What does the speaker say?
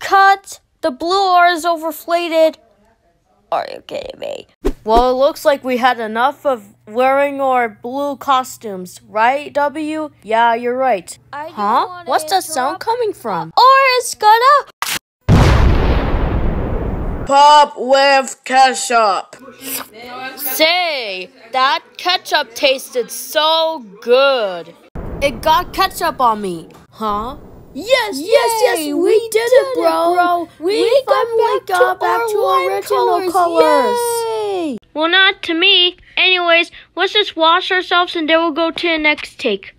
cut. The blue R is overflated. Are you kidding me? Well, it looks like we had enough of wearing our blue costumes, right, W? Yeah, you're right. Huh? What's that sound coming from? Or it's gonna pop with ketchup. Say, that ketchup tasted so good. It got ketchup on me. Huh? Yes, we did it, bro. We got back to our original colors. Yay! Well, not to me. Anyways, let's just wash ourselves and then we'll go to the next take.